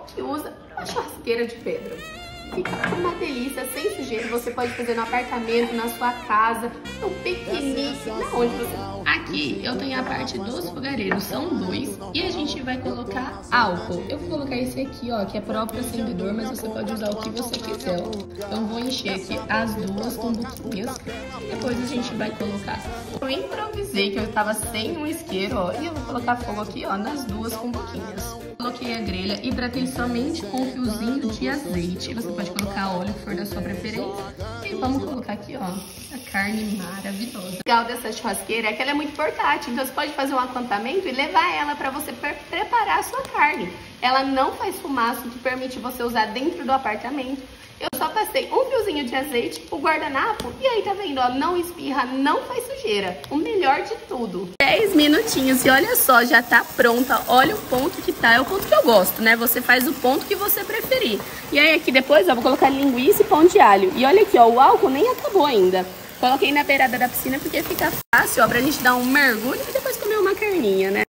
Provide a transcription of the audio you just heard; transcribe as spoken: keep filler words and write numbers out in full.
que usa uma churrasqueira de pedra. Fica uma delícia, sem sujeira. Você pode fazer no apartamento, na sua casa, no piquenique, na onde você... Aqui eu tenho a parte dos fogareiros, são dois. E a gente vai colocar álcool. Eu vou colocar esse aqui, ó, que é próprio acendedor, mas você pode usar o que você quiser, ó. Então vou encher aqui as duas cumbuquinhas. Depois a gente vai colocar... Eu improvisei que eu tava sem um isqueiro, ó. E eu vou colocar fogo aqui, ó, nas duas cumbuquinhas. Coloquei a grelha, hidratei somente com um fiozinho de azeite. Você pode colocar óleo, que for da sua preferência. E vamos colocar aqui, ó, a carne maravilhosa. O legal dessa churrasqueira é que ela é muito portátil. Então você pode fazer um acampamento e levar ela para você pre preparar a sua carne. Ela não faz fumaça, que permite você usar dentro do apartamento. Eu só passei um fiozinho de azeite, o guardanapo, e aí tá vendo, ó, não espirra, não faz sujeira. O melhor de tudo. dez minutinhos e olha só, já tá pronta. Olha o ponto que tá, é o ponto que eu gosto, né? Você faz o ponto que você preferir. E aí aqui depois, ó, vou colocar linguiça e pão de alho. E olha aqui, ó, o álcool nem acabou ainda. Coloquei na beirada da piscina porque fica fácil, ó, pra gente dar um mergulho e depois comer uma carninha, né?